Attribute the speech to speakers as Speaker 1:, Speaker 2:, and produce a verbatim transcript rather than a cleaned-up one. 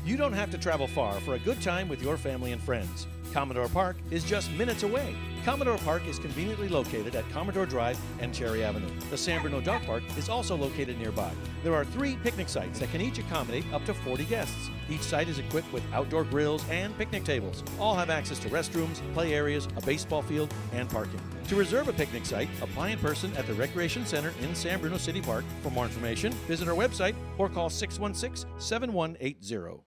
Speaker 1: You don't have to travel far for a good time with your family and friends. Commodore Park is just minutes away. Commodore Park is conveniently located at Commodore Drive and Cherry Avenue. The San Bruno Dog Park is also located nearby. There are three picnic sites that can each accommodate up to forty guests. Each site is equipped with outdoor grills and picnic tables. All have access to restrooms, play areas, a baseball field, and parking. To reserve a picnic site, apply in person at the Recreation Center in San Bruno City Park. For more information, visit our website or call six one six, seven one eight zero.